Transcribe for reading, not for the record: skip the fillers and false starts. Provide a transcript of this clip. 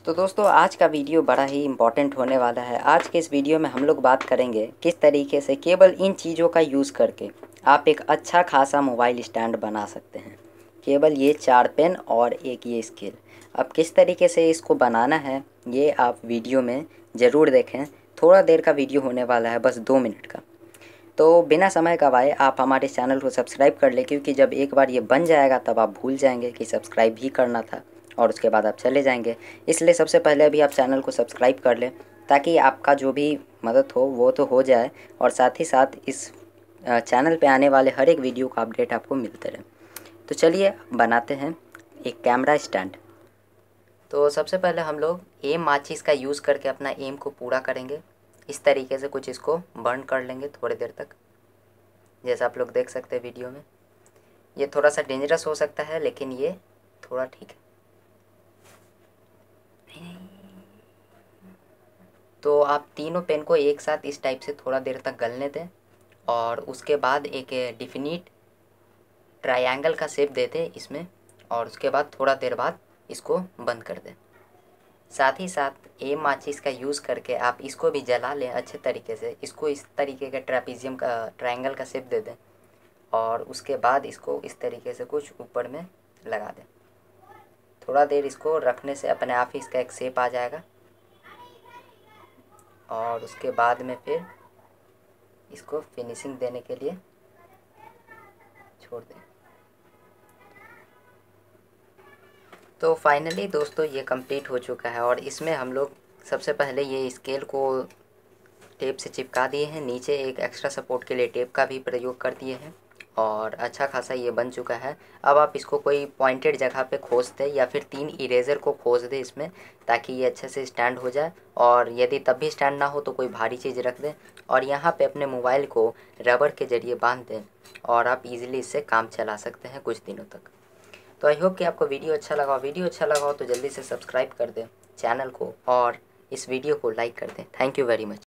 तो दोस्तों आज का वीडियो बड़ा ही इम्पोर्टेंट होने वाला है। आज के इस वीडियो में हम लोग बात करेंगे किस तरीके से केवल इन चीज़ों का यूज़ करके आप एक अच्छा खासा मोबाइल स्टैंड बना सकते हैं। केवल ये 4 पेन और एक ये स्केल। अब किस तरीके से इसको बनाना है ये आप वीडियो में ज़रूर देखें। थोड़ा देर का वीडियो होने वाला है, बस 2 मिनट का। तो बिना समय गवाए आप हमारे चैनल को सब्सक्राइब कर लें, क्योंकि जब एक बार ये बन जाएगा तब आप भूल जाएंगे कि सब्सक्राइब भी करना था और उसके बाद आप चले जाएंगे। इसलिए सबसे पहले अभी आप चैनल को सब्सक्राइब कर लें, ताकि आपका जो भी मदद हो वो तो हो जाए, और साथ ही साथ इस चैनल पे आने वाले हर एक वीडियो का अपडेट आपको मिलते रहे। तो चलिए बनाते हैं एक कैमरा स्टैंड। तो सबसे पहले हम लोग एम माचिस का यूज़ करके अपना एम को पूरा करेंगे। इस तरीके से कुछ इसको बर्न कर लेंगे थोड़ी देर तक, जैसा आप लोग देख सकते हैं वीडियो में। ये थोड़ा सा डेंजरस हो सकता है, लेकिन ये थोड़ा ठीक है। तो आप तीनों पेन को एक साथ इस टाइप से थोड़ा देर तक गलने दें, और उसके बाद एक डिफिनिट ट्रायंगल का शेप दे दें इसमें, और उसके बाद थोड़ा देर बाद इसको बंद कर दें। साथ ही साथ एम माचिस का यूज़ करके आप इसको भी जला लें अच्छे तरीके से। इसको इस तरीके का ट्रेपेजियम का ट्रायंगल का शेप दे दें, और उसके बाद इसको इस तरीके से कुछ ऊपर में लगा दें। थोड़ा देर इसको रखने से अपने आप ही इसका एक शेप आ जाएगा, और उसके बाद में फिर इसको फिनिशिंग देने के लिए छोड़ दें। तो फाइनली दोस्तों ये कंप्लीट हो चुका है, और इसमें हम लोग सबसे पहले ये स्केल को टेप से चिपका दिए हैं। नीचे एक एक्स्ट्रा सपोर्ट के लिए टेप का भी प्रयोग कर दिए हैं, और अच्छा खासा ये बन चुका है। अब आप इसको कोई पॉइंटेड जगह पे खोस दें, या फिर 3 इरेज़र को खोस दें इसमें, ताकि ये अच्छे से स्टैंड हो जाए। और यदि तब भी स्टैंड ना हो तो कोई भारी चीज़ रख दें, और यहाँ पे अपने मोबाइल को रबर के ज़रिए बांध दें, और आप इजीली इससे काम चला सकते हैं कुछ दिनों तक। तो आई होप कि आपको वीडियो अच्छा लगा हो तो जल्दी से सब्सक्राइब कर दें चैनल को, और इस वीडियो को लाइक कर दें। Thank you very much.